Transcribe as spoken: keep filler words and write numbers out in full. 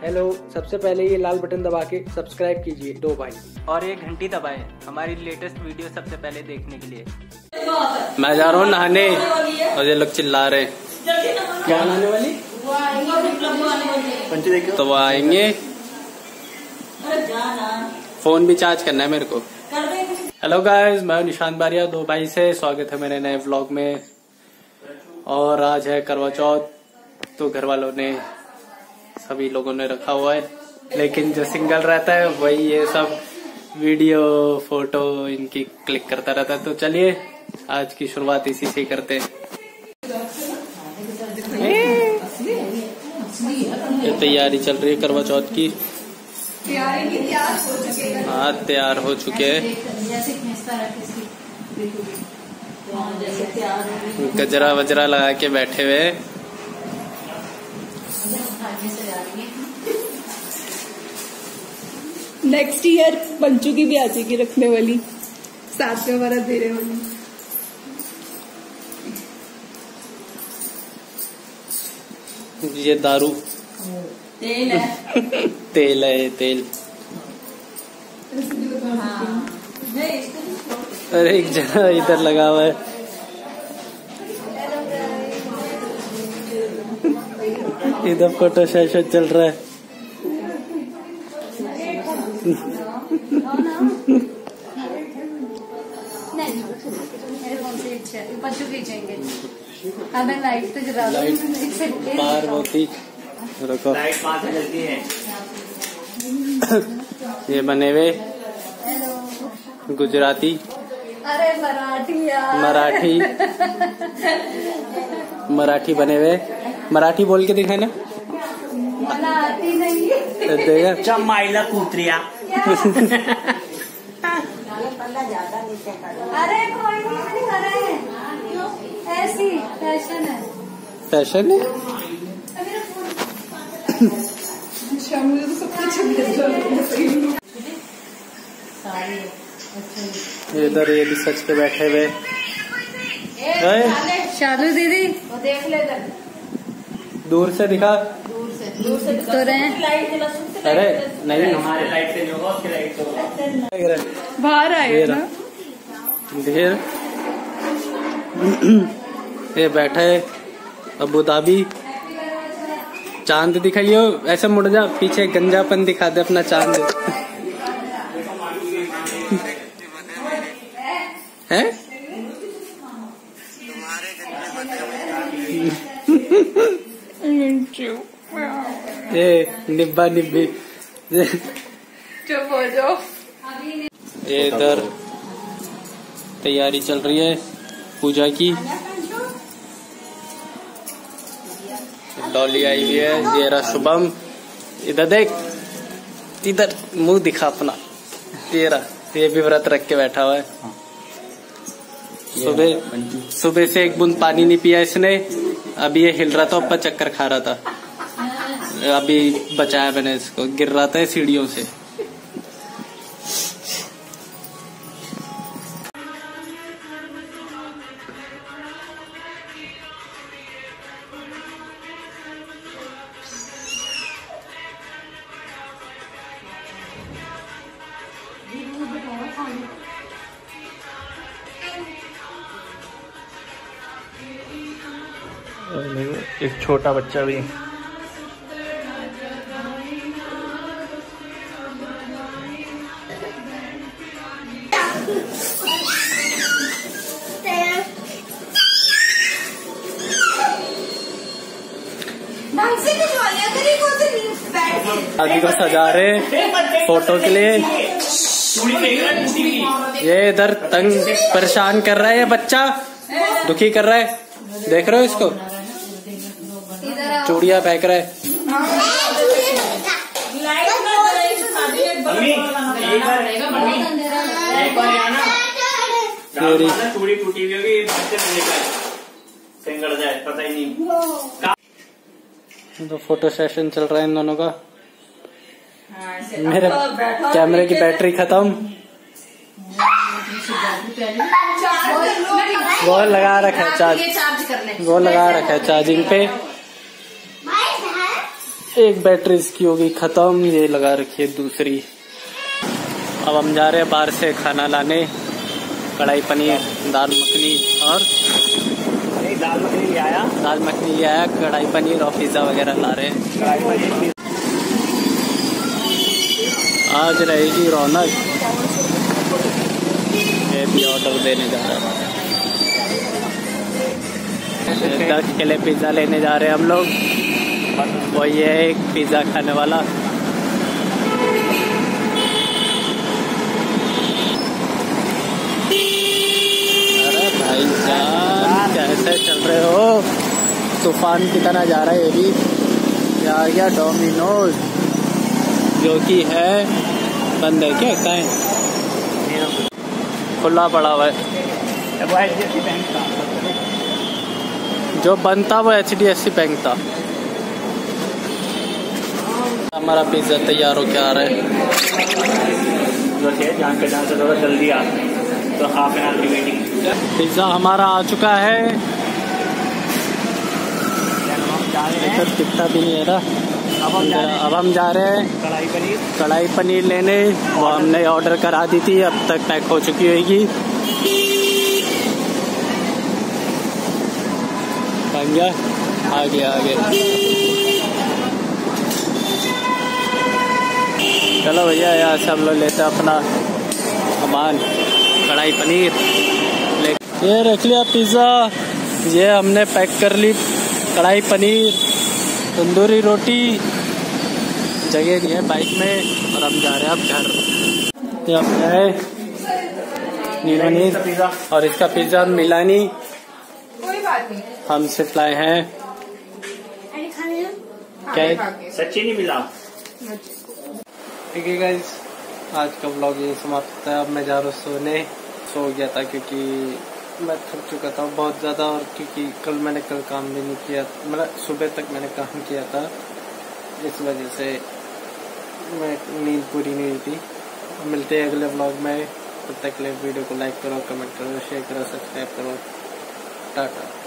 Hello, सबसे पहले ये लाल बटन दबा के सब्सक्राइब कीजिए दो भाई, और ये घंटी दबाएं हमारी लेटेस्ट वीडियो सबसे पहले देखने के लिए। मैं जा रहा हूँ नहाने और ये लोग चिल्ला रहे हैं। क्या नहाने वाली? तो वो आएंगे, फोन भी चार्ज करना है मेरे को। हेलो गाइस, मैं निशांत बारिया, दो भाई से स्वागत है मेरे नए व्लॉग में। और आज है करवा चौथ, तो घर वालों ने सभी लोगों ने रखा हुआ है, लेकिन जो सिंगल रहता है वही ये सब वीडियो फोटो इनकी क्लिक करता रहता है। तो चलिए आज की शुरुआत इसी से करते हैं। ये तैयारी चल रही है करवा चौथ की। हाँ, तैयार हो चुके हैं। गजरा वजरा लगा के बैठे हुए। नेक्स्ट ईयर पंचू की भी आ जाएगी रखने वाली, साथ में हमारा देने वाली। ये दारू तेल है तेल है तेल। अरे एक जगह इधर लगा हुआ है। इधर फोटो सेशन चल रहा है। पंचू खींचेंगे। हमें लाइट तो जला दो। पार्वती रखो। ये बने हुए गुजराती, अरे मराठी यार। मराठी मराठी बने हुए। मराठी बोल के दिखाए ना। मराठी नहीं देगा चमाइला कुत्रिया। अरे कोई नहीं कर रहे हैं, ऐसी फैशन है। फैशन है। मुझे तो सब कुछ इधर ये भी सच पे बैठे हुए। शालू दीदी वो देख ले, दूर से दिखा। दूर से दूर से तो रहे हैं। अरे नहीं, हमारे लाइट से जो हो उसके लाइट तो बाहर आए ना। ढेर ये बैठा है अबू धाबी। चांद दिखाइयो, ऐसे मुड़ जा पीछे, गंजापन दिखा दे अपना चांद। है ये निब्बा निब्बी। चुप हो जाओ। ये इधर तैयारी चल रही है पूजा की। डॉली आई हुई है। ये रहा शुभम, इधर देख, इधर मुंह दिखा अपना। ये रहा, ये भी व्रत रख के बैठा हुआ है। सुबह सुबह से एक बूंद पानी नहीं पिया इसने। अभी ये हिल रहा था, ऊपर चक्कर खा रहा था। अभी बचाया मैंने इसको, गिर रहा था सीढ़ियों से। एक छोटा बच्चा भी। अभी को सजा रहे फोटो के लिए। ये इधर तंग परेशान कर रहा है, ये बच्चा दुखी कर रहा है। देख रहे हो इसको, चूड़ियां फेंक रहा है। चूड़ी टूटी हुई होगी, सिंगड़ जाए पता ही नहीं। तो फोटो सेशन चल रहा है इन दोनों का। मेरे कैमरे की बैटरी खत्म। वो लगा रखा है चार्ज, वो लगा रखा है चार्जिंग पे। एक बैटरी इसकी होगी खत्म, ये लगा रखी है दूसरी। अब हम जा रहे हैं बाहर से खाना लाने, कढ़ाई पनीर, दाल मखनी और दाल मखनी ले आया दाल मखनी ले आया, कढ़ाई पनीर और पिज्जा वगैरह ला रहे हैं। आज रहेगी रौनक। ये भी ऑर्डर देने जा रहा है, दस के लिए पिज्जा लेने जा रहे हैं हम लोग। वो ये एक पिज्जा खाने वाला। अरे भाई जान कैसे चल रहे हो, तूफान की तरह जा रहा है। ये भी ये आ गया डोमिनोज, जो कि है बंद है क्या, कहाँ खुला पड़ा हुआ है। जो बनता वो H D F C bank था। हमारा पिज्जा तैयार हो क्या आ रहा है। जान पहचान से थोड़ा जल्दी आ, तो हाफ एन आवर की वेटिंग। पिज्जा हमारा आ चुका है, इधर दिखता भी नहीं है ना। अब हम जा रहे हैं, अब हम जा रहे हैं कढ़ाई पनीर कढ़ाई पनीर लेने। वो हमने ऑर्डर करा दी थी, अब तक पैक हो चुकी होगी। बन गया, आ गया आ गया। चलो भैया यहाँ से हम लोग लेते हैं अपना सामान, कढ़ाई पनीर ले। ये रख लिया पिज़्ज़ा, ये हमने पैक कर ली कढ़ाई पनीर, तंदूरी रोटी। जगह नहीं है बाइक में और हम जा रहे हैं अब घर। ये अपना है नीलोनीर और इसका पिज़्ज़ा मिलानी। कोई बात नहीं, हम सिर्फ लाए हैं क्या, सच्ची नहीं मिला। ठीक है गाइस, आज का व्लॉग ये समाप्त होता है। अब मैं जा रहा हूँ सोने, सो गया था क्योंकि मैं थक चुका था बहुत ज़्यादा, और क्योंकि कल मैंने कल काम भी नहीं किया, मतलब सुबह तक मैंने काम किया था, इस वजह से मैं नींद पूरी नहीं हुई थी। मिलते हैं अगले व्लॉग में, तब तक के लिए वीडियो को लाइक करो, कमेंट करो, शेयर करो, सब्सक्राइब करो। टाटा।